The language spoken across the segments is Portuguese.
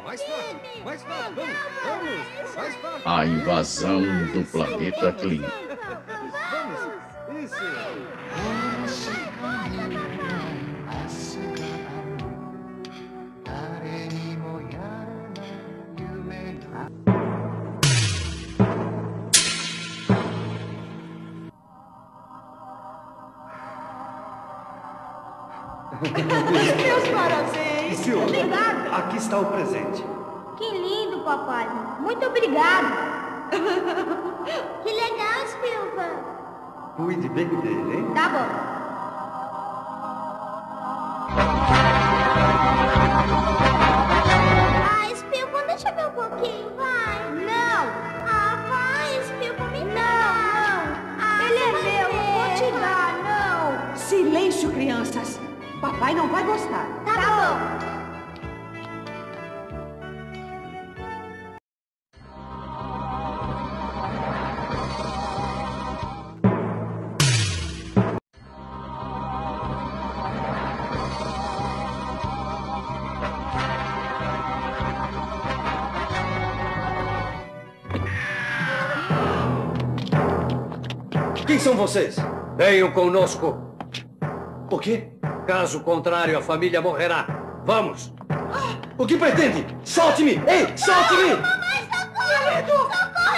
Mais forte, vamos, mais forte. A invasão do planeta Clean. Vamos, isso. Meus parabéns! Obrigada! Aqui está o presente. Que lindo, papai. Muito obrigado. Que legal, Spielberg. Cuide bem dele, hein? Tá bom. Ah, Spielberg, deixa eu ver um pouquinho, vai. Não. Ah, vai, Spielberg, me dá. Não. Ah, ele é meu, não vou te dar, não. Silêncio, crianças. Papai não vai gostar. Tá bom. Quem são vocês? Venham conosco. O quê? Caso contrário, a família morrerá. Vamos! O que pretende? Solte-me! Ei, solte-me! Mamãe, socorro! Socorro,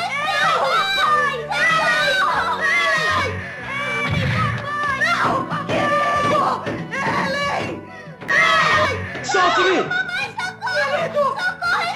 Ellen! Solte-me! Mamãe, socorro! Socorro,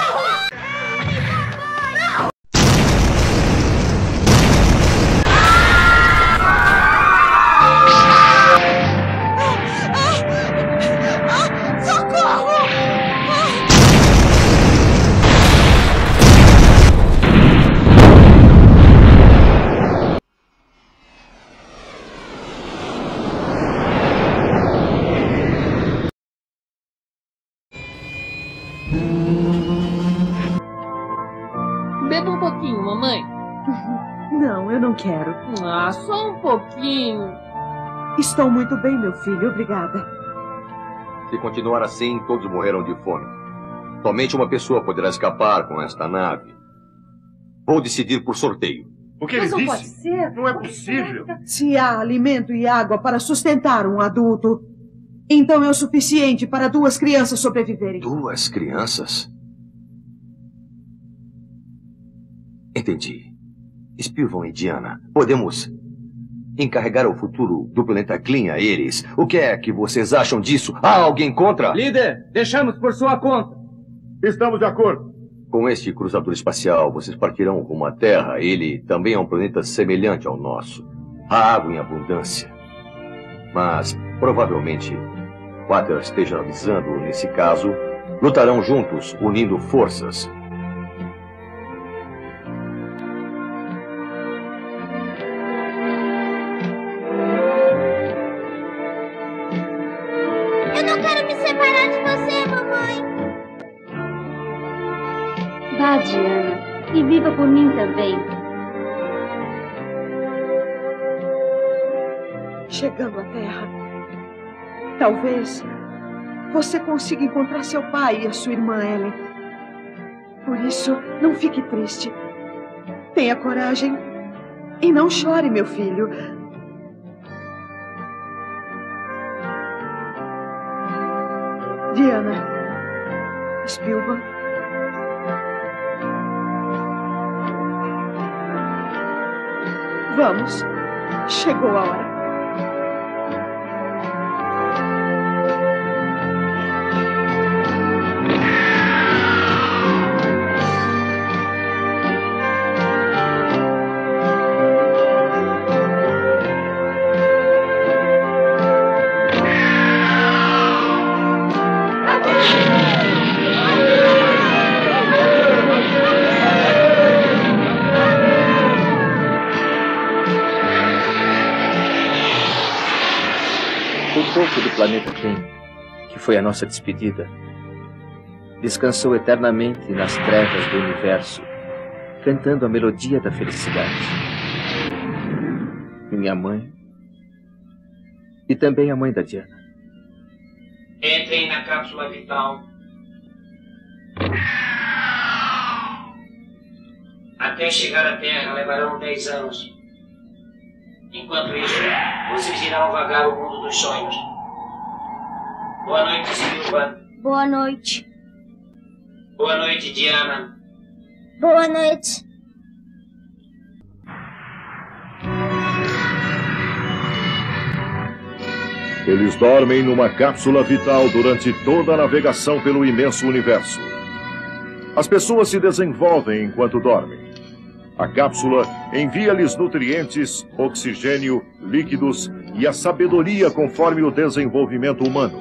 Beba um pouquinho, mamãe. Não, eu não quero. Ah, só um pouquinho. Estou muito bem, meu filho. Obrigada. Se continuar assim, todos morrerão de fome. Somente uma pessoa poderá escapar com esta nave. Vou decidir por sorteio. O que ele Mas não pode disse? ser. Não é possível. Se há alimento e água para sustentar um adulto, então é o suficiente para 2 crianças sobreviverem. 2 crianças? Entendi. Spielvan e Diana, podemos encarregar o futuro do planeta Clean a eles. O que é que vocês acham disso? Há alguém contra? Líder, deixamos por sua conta. Estamos de acordo. Com este cruzador espacial, vocês partirão rumo à Terra. Ele também é um planeta semelhante ao nosso. Há água em abundância. Mas, provavelmente, Quater esteja avisando, nesse caso, lutarão juntos, unindo forças. eu não quero me separar de você, mamãe. Vá, Diana, e viva por mim também. Chegando à Terra, talvez você consiga encontrar seu pai e a sua irmã Ellen. Por isso, não fique triste. Tenha coragem e não chore, meu filho. Diana, Spielvan. Vamos, chegou a hora. O povo do planeta Clean, que foi a nossa despedida, descansou eternamente nas trevas do universo, cantando a melodia da felicidade. Minha mãe e também a mãe da Diana. Entrem na cápsula vital. Até chegar à Terra levarão 10 anos. Enquanto isso, vocês irão vagar o mundo dos sonhos. Boa noite, Silva. Boa noite. Boa noite, Diana. Boa noite. Eles dormem numa cápsula vital durante toda a navegação pelo imenso universo. As pessoas se desenvolvem enquanto dormem. A cápsula envia-lhes nutrientes, oxigênio, líquidos e a sabedoria conforme o desenvolvimento humano.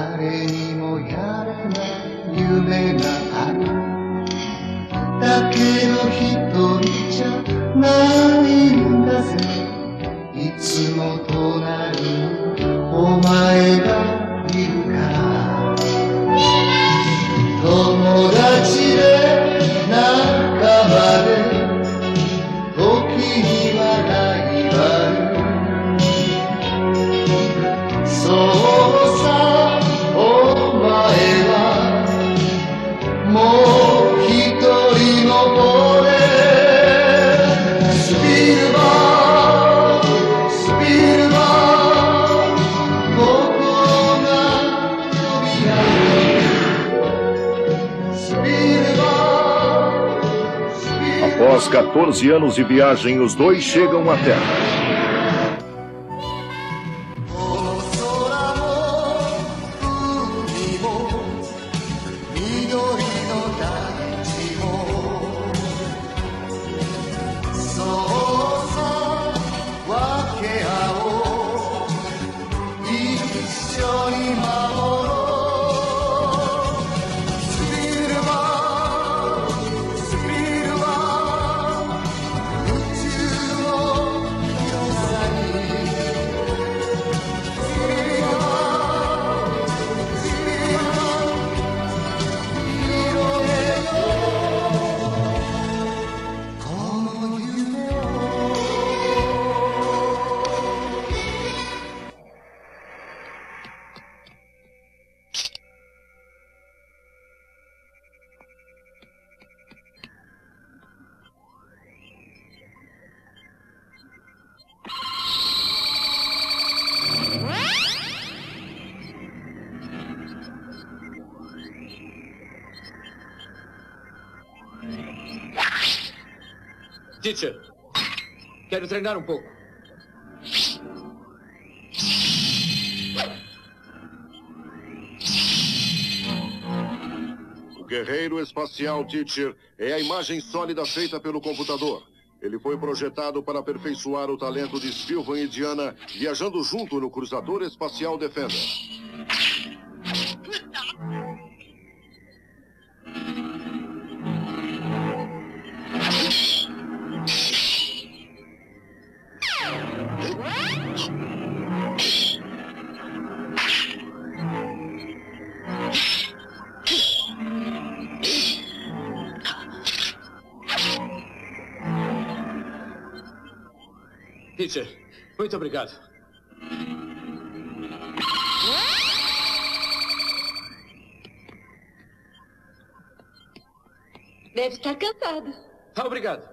Após 14 anos de viagem, os dois chegam à Terra. Teacher, quero treinar um pouco. O guerreiro espacial Teacher é a imagem sólida feita pelo computador. Ele foi projetado para aperfeiçoar o talento de Spilvan e Diana, viajando junto no cruzador espacial Defender. Teacher, muito obrigado. Deve estar cansado. Obrigado.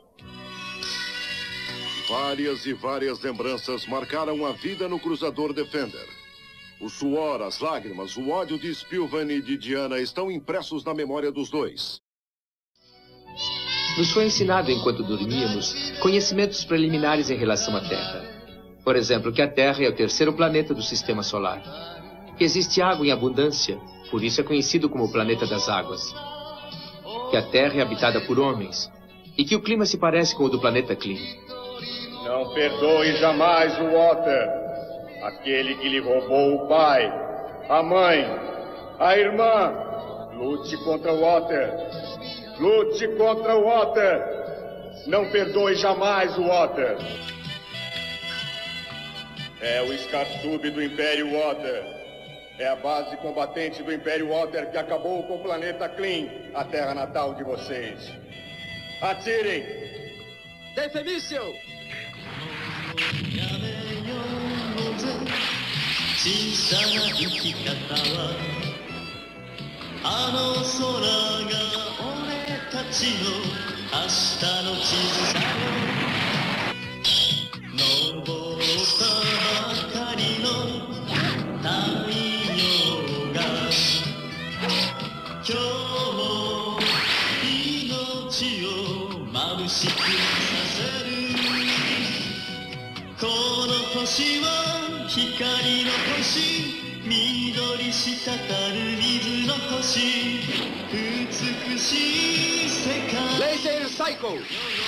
Várias e várias lembranças marcaram a vida no cruzador Defender. O suor, as lágrimas, o ódio de Spilvan e de Diana estão impressos na memória dos dois. Nos foi ensinado enquanto dormíamos conhecimentos preliminares em relação à Terra. Por exemplo, que a Terra é o terceiro planeta do Sistema Solar. Que existe água em abundância, por isso é conhecido como o planeta das águas. Que a Terra é habitada por homens e que o clima se parece com o do planeta Clean. Não perdoe jamais o Water, aquele que lhe roubou o pai, a mãe, a irmã. Lute contra o Water. Lute contra o Water! Não perdoe jamais o Water! É o Scarsub do Império Water. É a base combatente do Império Water que acabou com o planeta Clean, a terra natal de vocês. Atirem! Defemício! Laser Cycle!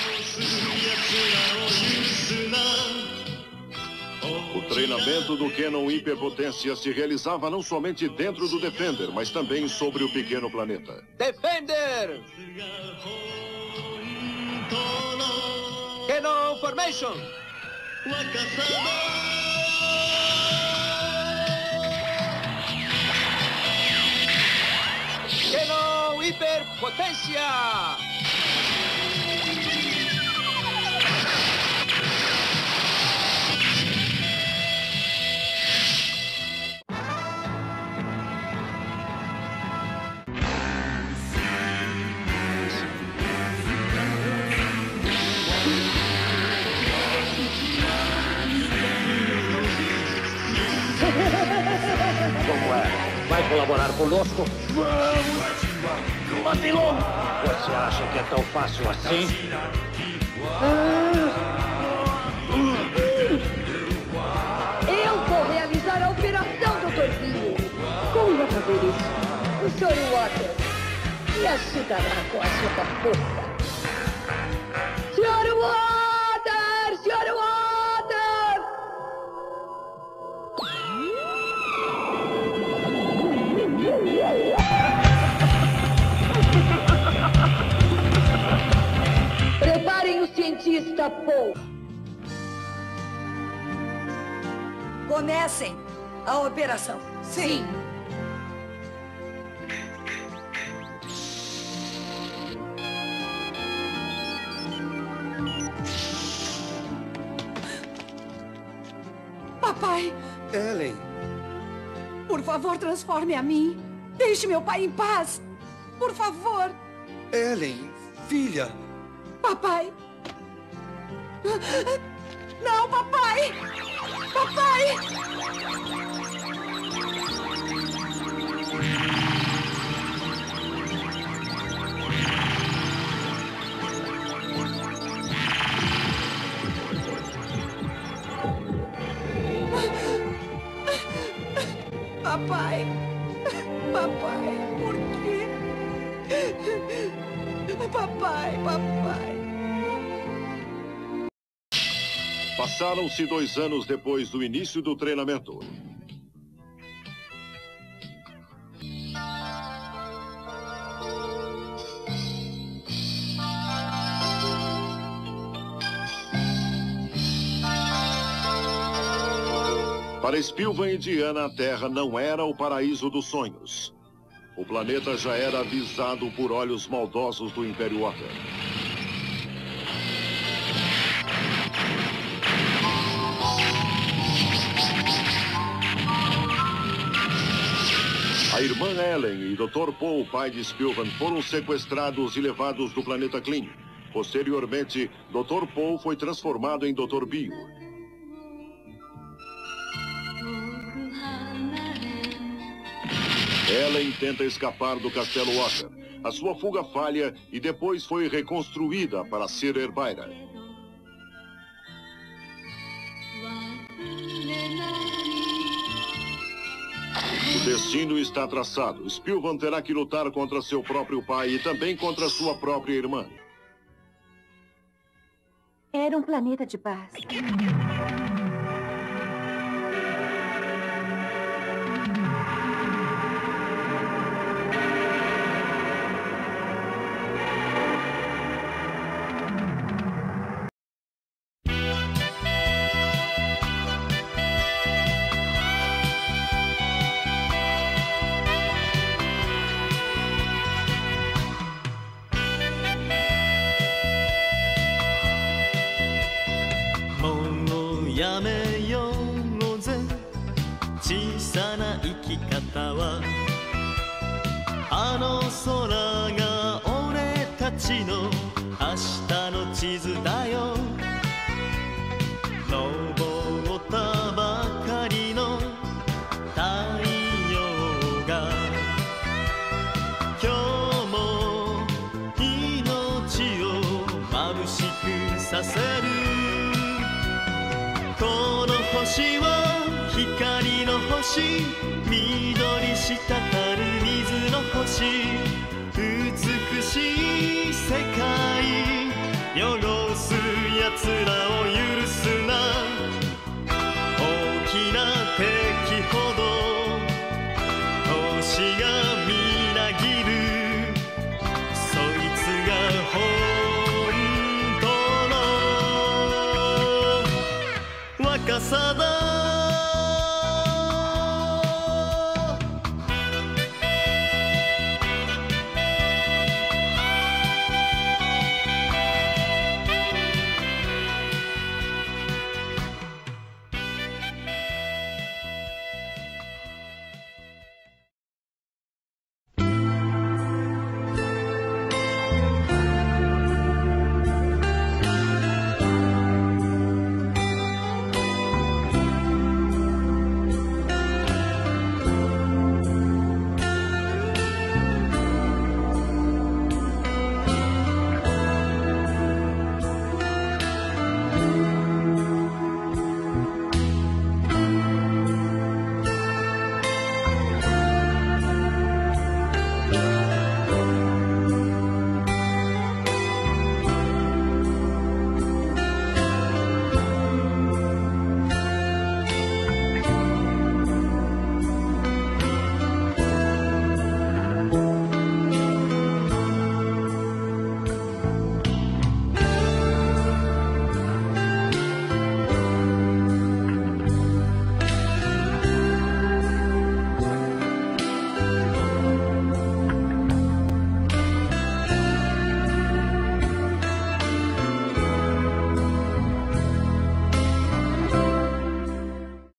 O treinamento do Cannon Hiperpotência se realizava não somente dentro do Defender, mas também sobre o pequeno planeta. Defender! Cannon Formation! Cannon Hiperpotência! Como é? Vai colaborar conosco? Vamos! Mate logo! Você acha que é tão fácil assim? Eu vou realizar a operação, Dr. Billy. Como vai fazer isso? O Sr. Waters me ajudará com a sua força. Sr. Waters! Sr. Waters! Preparem o cientista Paul. Comecem a operação. Sim. Papai, Ellen. por favor, transforme a mim. Deixe meu pai em paz. Por favor. Ellen, filha. Papai. Não, papai. Papai. Papai. Papai, por quê? Papai, papai. Passaram-se 2 anos depois do início do treinamento. Para Spilvan e Diana, a Terra não era o paraíso dos sonhos. O planeta já era avisado por olhos maldosos do Império Water. A irmã Ellen e Dr. Paul, pai de Spilvan, foram sequestrados e levados do planeta Clean. Posteriormente, Dr. Paul foi transformado em Dr. Bio. Ellen tenta escapar do Castelo Water. A sua fuga falha e depois foi reconstruída para ser Herbaira. O destino está traçado. Spilvan terá que lutar contra seu próprio pai e também contra sua própria irmã. Era um planeta de paz. 地図だよ昇ったばかりの太陽が今日も命を眩しくさせるこの星は光の星緑滴る水の星美しい世界汚す奴らを許すな大きな敵ほど星がみなぎるそいつが本当の若さだ